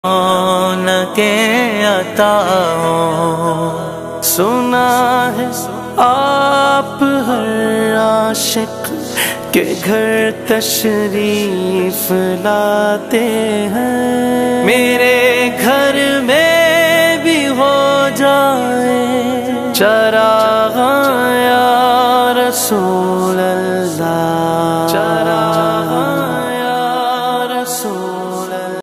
कौन के अता हो। सुना है आप हर आशिक के घर तशरीफ लाते हैं। मेरे घर में भी हो जाए चराग़ या रसूल